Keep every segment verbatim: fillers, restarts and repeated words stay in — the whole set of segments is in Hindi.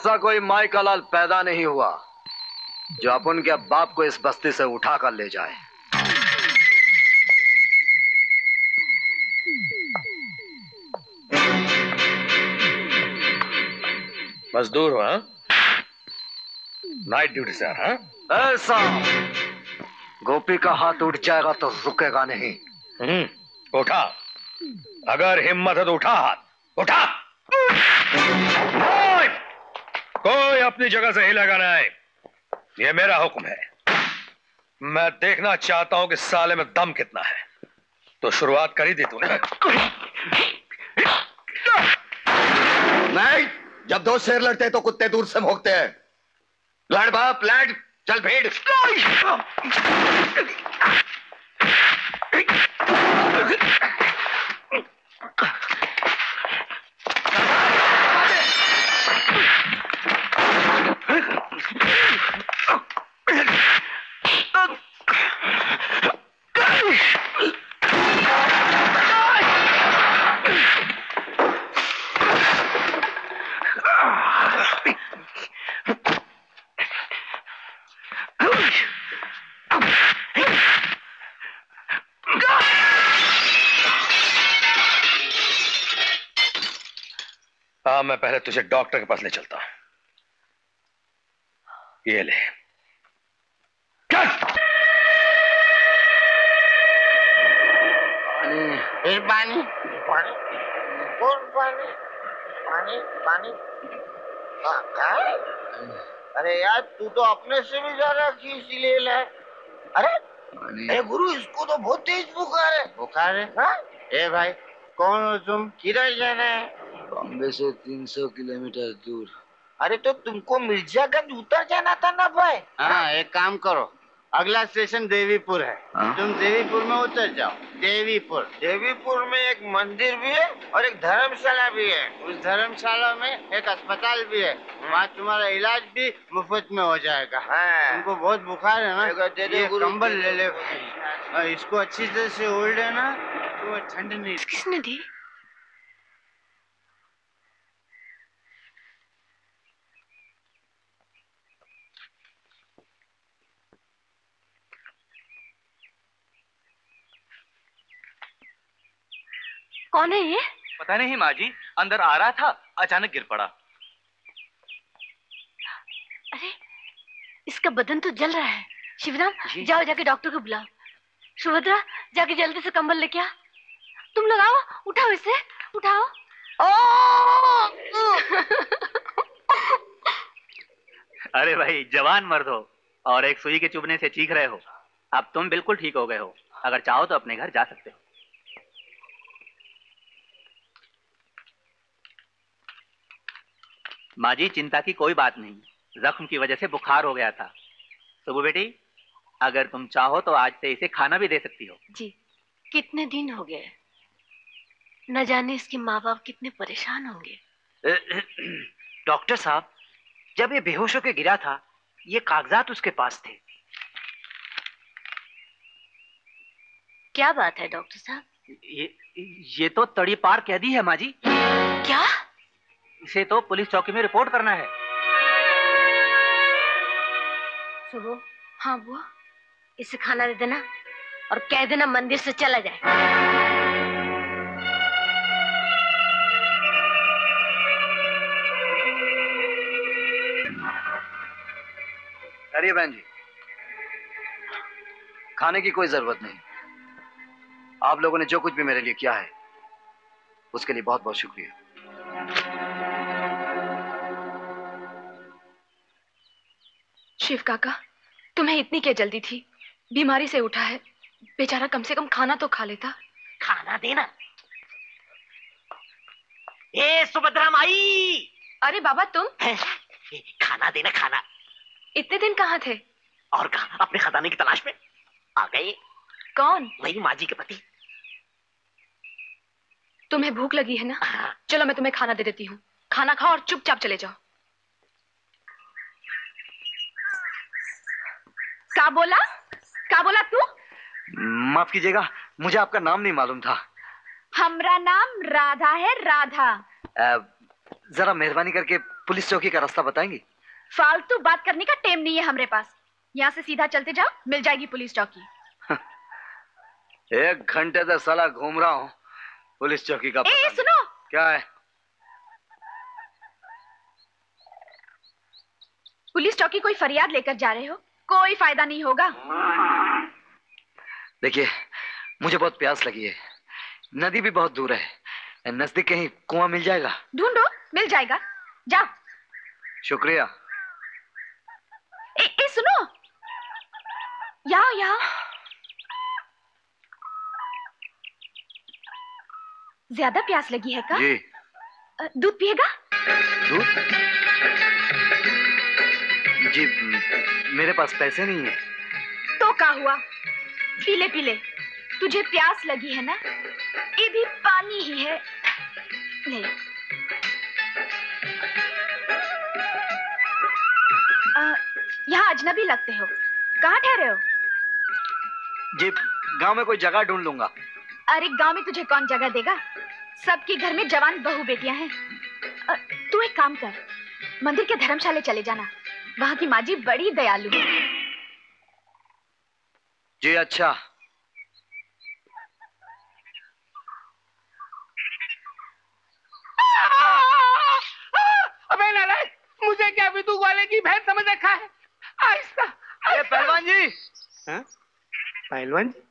ऐसा कोई माई का लाल पैदा नहीं हुआ जो अपन के बाप को इस बस्ती से उठा कर ले जाए। मजदूर हो? हाँ, नाइट ड्यूटी से। हाँ, ऐसा गोपी का हाथ उठ जाएगा तो रुकेगा नहीं। हम्म, उठा। अगर हिम्मत है तो उठा हाथ, उठा। कोई अपनी जगह से हिलेगा नहीं, ये मेरा हुक्म है। मैं देखना चाहता हूं कि साले में दम कितना है। तो शुरुआत करी थी तूने। नहीं, जब दो शेर लड़ते हैं तो कुत्ते दूर से भौंकते हैं। लड़ बाप लड़, चल भीड़। हाँ, मैं पहले तुझे डॉक्टर के पास ले चलता हूं। ये ले। पानी पानी पानी और पानी पानी पानी। अरे यार, तू तो अपने से भी ज्यादा खींच ले ले। अरे ए गुरु, इसको तो बहुत तेज बुखार है। बुखार है? हाँ? ए भाई, कौन हो तुम? किधर जाना है? बॉम्बे से तीन सौ किलोमीटर दूर। अरे तो तुमको मिर्जागंज उतर जाना था ना भाई। हाँ, एक काम करो, अगला स्टेशन देवीपुर है। हाँ? तुम देवीपुर में उतर जाओ। देवीपुर देवीपुर में एक मंदिर भी है और एक धर्मशाला भी है। उस धर्मशाला में एक अस्पताल भी है। वहाँ तुम्हारा इलाज भी मुफ्त में हो जाएगा। हाँ। तुमको बहुत बुखार है ना, ये कंबल ले ले भाई, इसको अच्छी तरह से ओढ़ लेना, तो ठंड नहीं। किसने दी? कौन है ये? पता नहीं माँ जी, अंदर आ रहा था, अचानक गिर पड़ा। अरे, इसका बदन तो जल रहा है। शिवराम, जाओ जाके डॉक्टर को बुलाओ। सुभद्रा, जाके जल्दी से कंबल लेके आ। तुम लोग आओ, उठाओ इसे, उठाओ। अरे भाई, जवान मर्द हो और एक सुई के चुभने से चीख रहे हो। अब तुम बिल्कुल ठीक हो गए हो। अगर चाहो तो अपने घर जा सकते हो। माँ जी, चिंता की कोई बात नहीं, जख्म की वजह से बुखार हो गया था। सुबह बेटी, अगर तुम चाहो तो आज से इसे खाना भी दे सकती हो। जी, कितने दिन हो गए, न जाने इसके माँ बाप कितने परेशान होंगे। डॉक्टर साहब, जब ये बेहोश होकर गिरा था, ये कागजात उसके पास थे। क्या बात है डॉक्टर साहब? ये ये तो तड़ी पार कैदी है माँ जी। क्या? इसे तो पुलिस चौकी में रिपोर्ट करना है। सुबह, हाँ बुआ, इसे खाना दे देना और कह देना मंदिर से चला जाए। अरे बहन जी, खाने की कोई जरूरत नहीं। आप लोगों ने जो कुछ भी मेरे लिए किया है उसके लिए बहुत बहुत शुक्रिया। शिव काका, तुम्हें इतनी क्या जल्दी थी? बीमारी से उठा है, बेचारा कम से कम खाना तो खा लेता। खाना देना। ए सुभद्रा माई! अरे बाबा तुम? खाना देना, खाना। इतने दिन कहाँ थे? और कहाँ, अपने खजाने की तलाश में। आ गए। कौन? वही माँ जी के पति। तुम्हें भूख लगी है ना? चलो मैं तुम्हें खाना दे देती हूँ। खाना खाओ और चुपचाप चले जाओ। क्या बोला? क्या बोला तू? माफ कीजिएगा, मुझे आपका नाम नहीं मालूम था। हमारा नाम राधा है, राधा। आ, जरा मेहरबानी करके पुलिस चौकी का रास्ता बताएंगी? फालतू बात करने का टाइम नहीं है हमारे पास। यहाँ से सीधा चलते जाओ, मिल जाएगी पुलिस चौकी। एक घंटे से साला घूम रहा हूँ, पुलिस चौकी का ए, सुनो। क्या है? पुलिस चौकी कोई फरियाद लेकर जा रहे हो, कोई फायदा नहीं होगा। देखिए, मुझे बहुत प्यास लगी है, नदी भी बहुत दूर है, नजदीक कहीं कुआं मिल जाएगा? ढूंढो, मिल जाएगा, जाओ। शुक्रिया। ए, ए सुनो, यहाँ यहाँ ज्यादा प्यास लगी है का? जी। दूध पिएगा? दूध? जी, मेरे पास पैसे नहीं है। तो क्या हुआ, पीले पीले। तुझे प्यास लगी है ना, ये भी पानी ही है, ले। आ, यहाँ अजनबी लगते हो, कहाँ ठहरे हो? जी, गांव में कोई जगह ढूंढ लूंगा। अरे गांव में तुझे कौन जगह देगा, सबके घर में जवान बहू बेटियां हैं। तू एक काम कर, मंदिर के धर्मशाले चले जाना, वहां की माँ जी बड़ी दयालु है। जी अच्छा। अबे नालायक, मुझे क्या विदु वाले की भैंस समझ रखा है? आहिस्ता। ये पहलवान जी। हाँ? पहलवान जी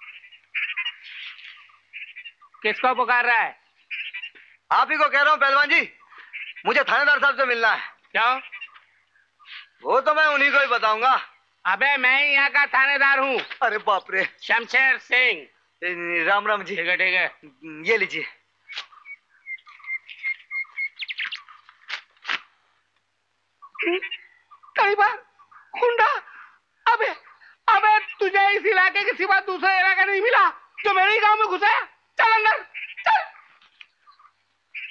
किसको पुकार रहा है? आप ही को कह रहा हूँ पहलवान जी, मुझे थानेदार साहब से मिलना है। क्यों? वो तो मैं उन्हीं को ही बताऊंगा। अबे मैं ही यहाँ का थानेदार हूँ। अरे बाप रे। शमशेर सिंह। राम राम जी। ठीक है ठीक है, ये लीजिए। कई बार गुंडा। अबे अबे तुझे इस इलाके के सिवा दूसरा इलाका नहीं मिला जो मेरे गांव में घुसा है? चल अंदर।